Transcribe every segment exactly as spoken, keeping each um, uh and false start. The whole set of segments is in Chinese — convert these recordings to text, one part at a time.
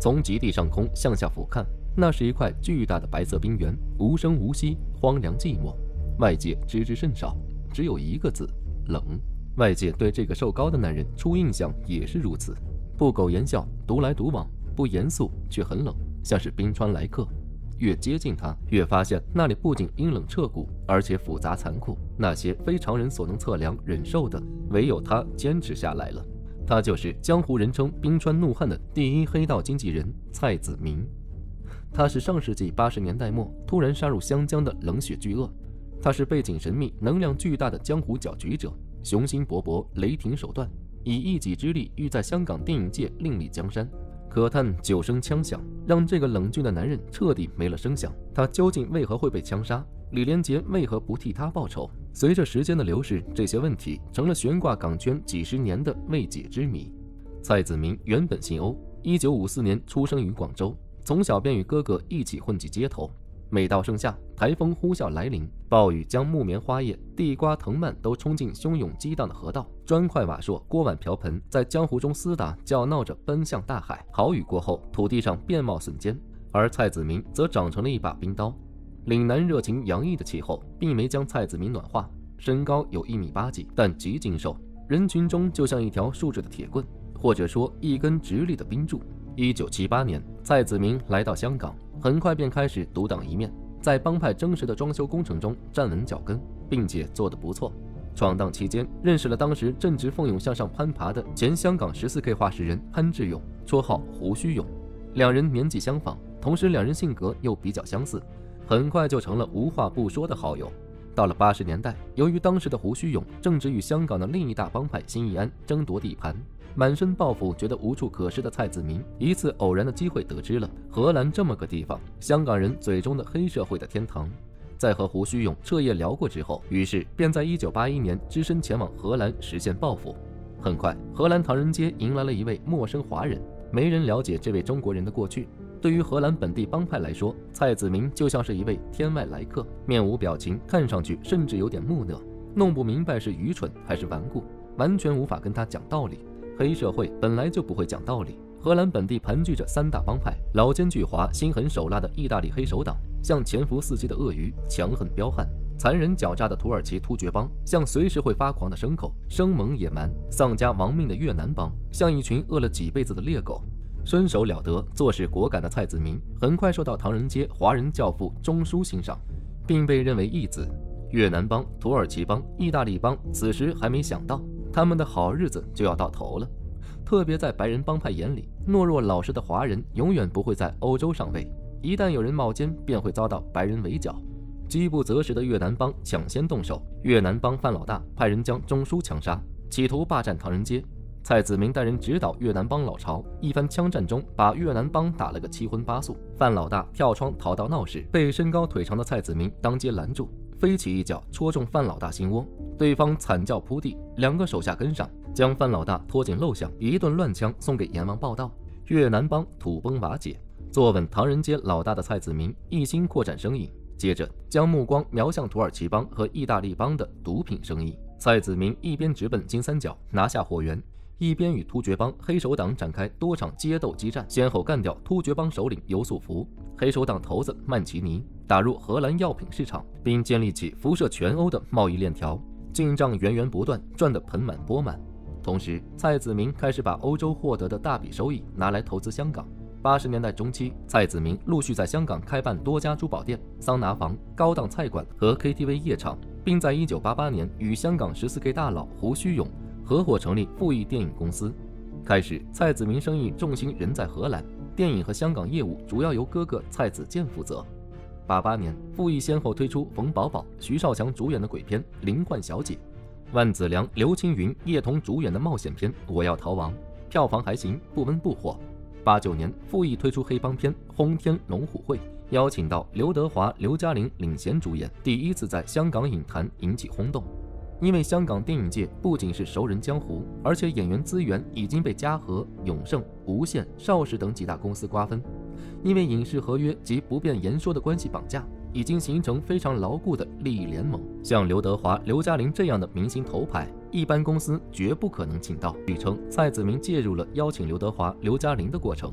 从极地上空向下俯瞰，那是一块巨大的白色冰原，无声无息，荒凉寂寞，外界知之甚少，只有一个字：冷。外界对这个瘦高的男人初印象也是如此，不苟言笑，独来独往，不严肃却很冷，像是冰川来客。越接近他，越发现那里不仅阴冷彻骨，而且复杂残酷，那些非常人所能测量忍受的，唯有他坚持下来了。他就是江湖人称冰川怒汉的第一黑道经纪人蔡子明。他是上世纪八十年代末突然杀入湘江的冷血巨鳄，他是背景神秘、能量巨大的江湖搅局者，雄心勃勃，雷霆手段，以一己之力欲在香港电影界另立江山。可叹九声枪响，让这个冷峻的男人彻底没了声响。他究竟为何会被枪杀？李连杰为何不替他报仇？随着时间的流逝，这些问题成了悬挂港圈几十年的未解之谜。蔡子明原本姓欧，一九五四年出生于广州，从小便与哥哥一起混迹街头。每到盛夏，台风呼啸来临，暴雨将木棉花叶、地瓜藤蔓都冲进汹涌激荡的河道，砖块瓦硕、锅碗瓢盆在江湖中厮打，叫闹着奔向大海。好雨过后，土地上遍冒笋尖，而蔡子明则长成了一把冰刀。岭南热情洋溢的气候并没将蔡子明暖化，身高有一米八几，但极精瘦，人群中就像一条竖着的铁棍，或者说一根直立的冰柱。一九七八年，蔡子明来到香港，很快便开始独当一面，在帮派真实的装修工程中站稳脚跟，并且做得不错。闯荡期间，认识了当时正值奋勇向上攀爬的前香港 十四K 话事人潘志勇，绰号胡须勇。两人年纪相仿，同时两人性格又比较相似，很快就成了无话不说的好友。到了八十年代，由于当时的胡须勇正值与香港的另一大帮派新义安争夺地盘，满身抱负，觉得无处可施的蔡子明，一次偶然的机会得知了荷兰这么个地方，香港人嘴中的黑社会的天堂。在和胡须勇彻夜聊过之后，于是便在一九八一年只身前往荷兰实现报复。很快，荷兰唐人街迎来了一位陌生华人，没人了解这位中国人的过去。对于荷兰本地帮派来说，蔡子明就像是一位天外来客，面无表情，看上去甚至有点木讷，弄不明白是愚蠢还是顽固，完全无法跟他讲道理。黑社会本来就不会讲道理。荷兰本地盘踞着三大帮派，老奸巨猾、心狠手辣的意大利黑手党，像潜伏四季的鳄鱼，强横彪悍；残忍狡诈的土耳其突厥帮，像随时会发狂的牲口，生猛野蛮；丧家亡命的越南帮，像一群饿了几辈子的猎狗。身手了得、做事果敢的蔡子明，很快受到唐人街华人教父钟书欣赏，并被认为义子。越南帮、土耳其帮、意大利帮此时还没想到，他们的好日子就要到头了。特别在白人帮派眼里，懦弱老实的华人永远不会在欧洲上位，一旦有人冒尖，便会遭到白人围剿。饥不择食的越南帮抢先动手，越南帮范老大派人将钟书枪杀，企图霸占唐人街。蔡子明带人指导越南帮老巢，一番枪战中把越南帮打了个七荤八素。范老大跳窗逃到闹市，被身高腿长的蔡子明当街拦住，飞起一脚戳中范老大心窝，对方惨叫扑地，两个手下跟上，将范老大拖进陋巷，一顿乱枪送给阎王报道。越南帮土崩瓦解，坐稳唐人街老大的蔡子明一心扩展生意，接着将目光瞄向土耳其帮和意大利帮的毒品生意。蔡子明一边直奔金三角拿下货源，一边与突厥帮、黑手党展开多场街斗激战，先后干掉突厥帮首领尤素福、黑手党头子曼奇尼，打入荷兰药品市场，并建立起辐射全欧的贸易链条，进账源源不断，赚得盆满钵满。同时，蔡子明开始把欧洲获得的大笔收益拿来投资香港。八十年代中期，蔡子明陆续在香港开办多家珠宝店、桑拿房、高档菜馆和 K T V 夜场，并在一九八八年与香港 十四K 大佬胡须勇合伙成立富艺电影公司。开始，蔡子明生意重心仍在荷兰，电影和香港业务主要由哥哥蔡子健负责。八八年，富艺先后推出冯宝宝、徐少强主演的鬼片《灵幻小姐》，万梓良、刘青云、叶童主演的冒险片《我要逃亡》，票房还行，不温不火。八九年，富艺推出黑帮片《轰天龙虎会》，邀请到刘德华、刘嘉玲领衔主演，第一次在香港影坛引起轰动。因为香港电影界不仅是熟人江湖，而且演员资源已经被嘉禾、永盛、无线、邵氏等几大公司瓜分，因为影视合约及不便言说的关系绑架，已经形成非常牢固的利益联盟。像刘德华、刘嘉玲这样的明星头牌，一般公司绝不可能请到。据称，蔡子明介入了邀请刘德华、刘嘉玲的过程。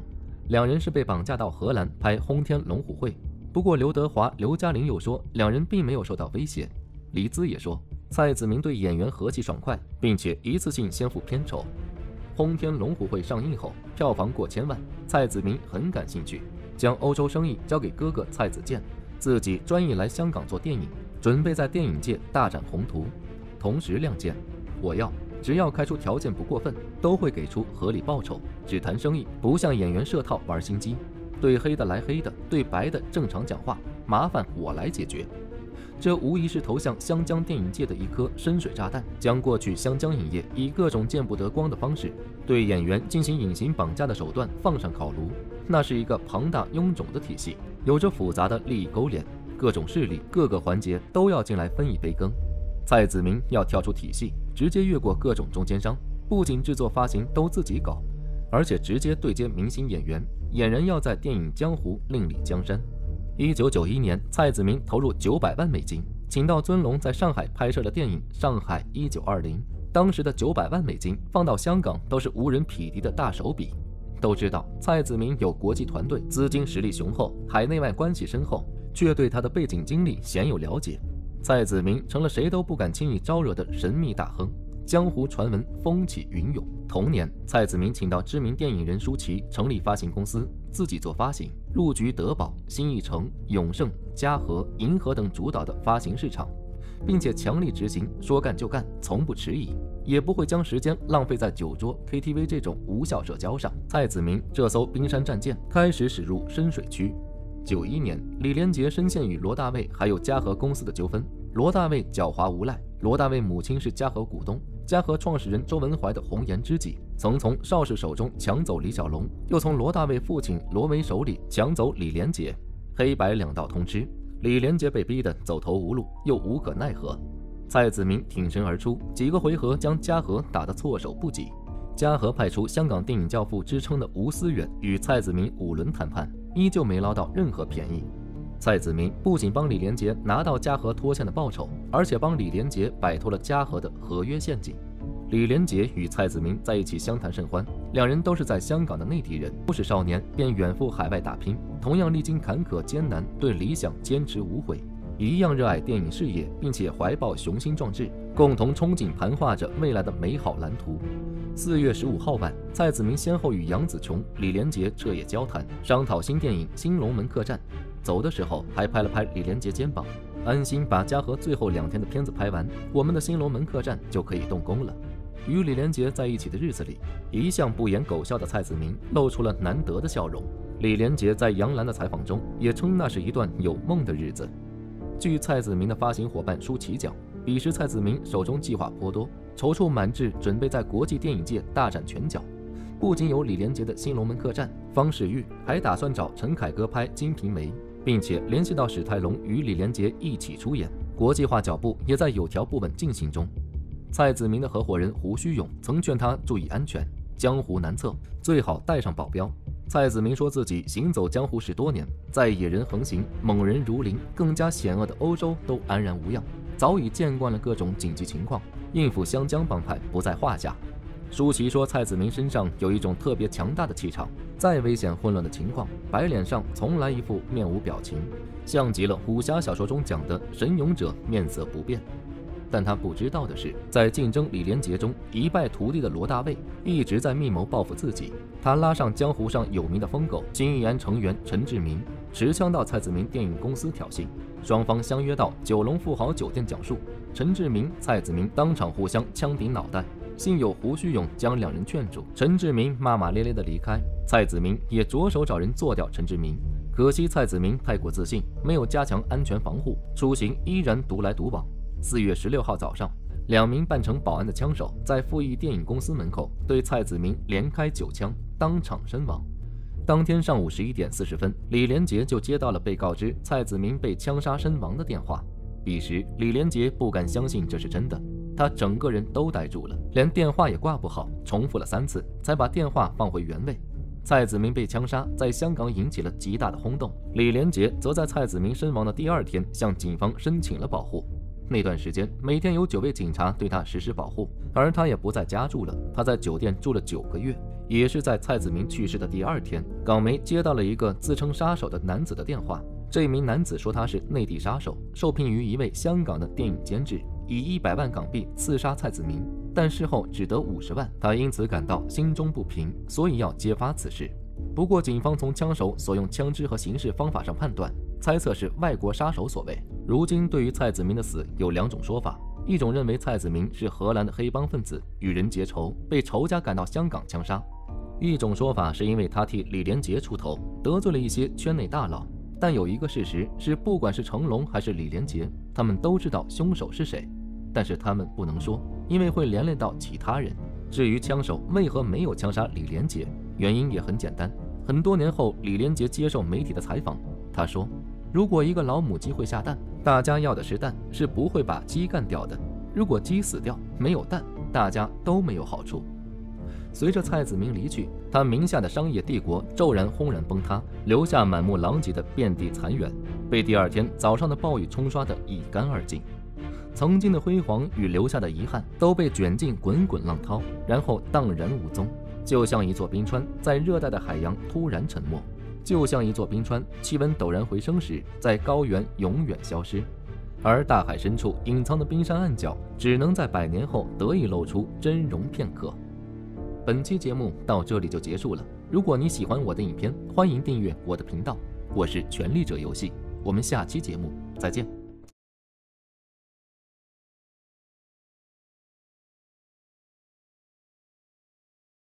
两人是被绑架到荷兰拍《轰天龙虎会》。不过刘德华、刘嘉玲又说，两人并没有受到威胁。黎姿也说，蔡子明对演员和气爽快，并且一次性先付片酬。《轰天龙虎会》上映后，票房过千万，蔡子明很感兴趣，将欧洲生意交给哥哥蔡子健，自己专意来香港做电影，准备在电影界大展宏图。同时亮剑，我要只要开出条件不过分，都会给出合理报酬，只谈生意，不向演员设套玩心机。对黑的来黑的，对白的正常讲话，麻烦我来解决。这无疑是投向湘江电影界的一颗深水炸弹，将过去湘江影业以各种见不得光的方式对演员进行隐形绑架的手段放上烤炉。那是一个庞大臃肿的体系，有着复杂的利益勾连，各种势力各个环节都要进来分一杯羹。蔡子明要跳出体系，直接越过各种中间商，不仅制作发行都自己搞，而且直接对接明星演员，演人要在电影江湖另立江山。一九九一年，蔡子明投入九百万美金，请到尊龙在上海拍摄的电影《上海一九二零》。当时的九百万美金放到香港都是无人匹敌的大手笔。都知道蔡子明有国际团队，资金实力雄厚，海内外关系深厚，却对他的背景经历鲜有了解。蔡子明成了谁都不敢轻易招惹的神秘大亨，江湖传闻风起云涌。同年，蔡子明请到知名电影人舒淇成立发行公司，自己做发行，入局德宝、新艺城、永盛、嘉禾、银河等主导的发行市场，并且强力执行，说干就干，从不迟疑，也不会将时间浪费在酒桌、K T V 这种无效社交上。蔡子明这艘冰山战舰开始驶入深水区。九一年，李连杰深陷与罗大卫还有嘉禾公司的纠纷，罗大卫狡猾无赖。罗大卫母亲是嘉禾股东，嘉禾创始人周文怀的红颜知己，曾从邵氏手中抢走李小龙，又从罗大卫父亲罗维手里抢走李连杰，黑白两道通吃。李连杰被逼得走投无路，又无可奈何。蔡子明挺身而出，几个回合将嘉禾打得措手不及。嘉禾派出香港电影教父之称的吴思远与蔡子明五轮谈判，依旧没捞到任何便宜。蔡子明不仅帮李连杰拿到嘉禾拖欠的报酬，而且帮李连杰摆脱了嘉禾的合约陷阱。李连杰与蔡子明在一起相谈甚欢，两人都是在香港的内地人，不是少年便远赴海外打拼，同样历经坎坷艰难，对理想坚持无悔，一样热爱电影事业，并且怀抱雄心壮志，共同憧憬盘画着未来的美好蓝图。四月十五号晚，蔡子明先后与杨紫琼、李连杰彻夜交谈，商讨新电影《新龙门客栈》。走的时候还拍了拍李连杰肩膀，安心把嘉禾最后两天的片子拍完，我们的新龙门客栈就可以动工了。与李连杰在一起的日子里，一向不言苟笑的蔡子明露出了难得的笑容。李连杰在杨澜的采访中也称那是一段有梦的日子。据蔡子明的发行伙伴舒淇讲，彼时蔡子明手中计划颇多，踌躇满志，准备在国际电影界大展拳脚。不仅有李连杰的新龙门客栈，方世玉还打算找陈凯歌拍《金瓶梅》，并且联系到史泰龙与李连杰一起出演，国际化脚步也在有条不紊进行中。蔡子明的合伙人胡须勇曾劝他注意安全，江湖难测，最好带上保镖。蔡子明说自己行走江湖十多年，在野人横行、猛人如林、更加险恶的欧洲都安然无恙，早已见惯了各种紧急情况，应付湘江帮派不在话下。舒淇说，蔡子明身上有一种特别强大的气场，再危险混乱的情况，白脸上从来一副面无表情，像极了武侠小说中讲的神勇者面色不变。但他不知道的是，在竞争李连杰中一败涂地的罗大卫一直在密谋报复自己。他拉上江湖上有名的疯狗金义安成员陈志明，持枪到蔡子明电影公司挑衅，双方相约到九龙富豪酒店讲述。陈志明、蔡子明当场互相枪顶脑袋，幸有胡须勇将两人劝住，陈志明骂骂咧咧地离开，蔡子明也着手找人做掉陈志明。可惜蔡子明太过自信，没有加强安全防护，出行依然独来独往。四月十六号早上，两名扮成保安的枪手在富艺电影公司门口对蔡子明连开九枪，当场身亡。当天上午十一点四十分，李连杰就接到了被告知蔡子明被枪杀身亡的电话。彼时李连杰不敢相信这是真的，他整个人都呆住了，连电话也挂不好，重复了三次才把电话放回原位。蔡子明被枪杀在香港引起了极大的轰动，李连杰则在蔡子明身亡的第二天向警方申请了保护。那段时间，每天有九位警察对他实施保护，而他也不在家住了，他在酒店住了九个月， 也是在蔡子明去世的第二天，港媒接到了一个自称杀手的男子的电话。这名男子说他是内地杀手，受聘于一位香港的电影监制，以一百万港币刺杀蔡子明，但事后只得五十万。他因此感到心中不平，所以要揭发此事。不过，警方从枪手所用枪支和行事方法上判断，猜测是外国杀手所为。如今，对于蔡子明的死有两种说法。一种认为蔡子明是荷兰的黑帮分子，与人结仇，被仇家赶到香港枪杀；一种说法是因为他替李连杰出头，得罪了一些圈内大佬。但有一个事实是，不管是成龙还是李连杰，他们都知道凶手是谁，但是他们不能说，因为会连累到其他人。至于枪手为何没有枪杀李连杰，原因也很简单。很多年后，李连杰接受媒体的采访，他说，如果一个老母鸡会下蛋，大家要的是蛋，是不会把鸡干掉的。如果鸡死掉，没有蛋，大家都没有好处。随着蔡子明离去，他名下的商业帝国骤然轰然崩塌，留下满目狼藉的遍地残垣，被第二天早上的暴雨冲刷得一干二净。曾经的辉煌与留下的遗憾都被卷进滚滚浪涛，然后荡然无踪，就像一座冰川在热带的海洋突然沉没，就像一座冰川气温陡然回升时，在高原永远消失。而大海深处隐藏的冰山暗角，只能在百年后得以露出真容片刻。本期节目到这里就结束了。如果你喜欢我的影片，欢迎订阅我的频道。我是权力者游戏，我们下期节目再见。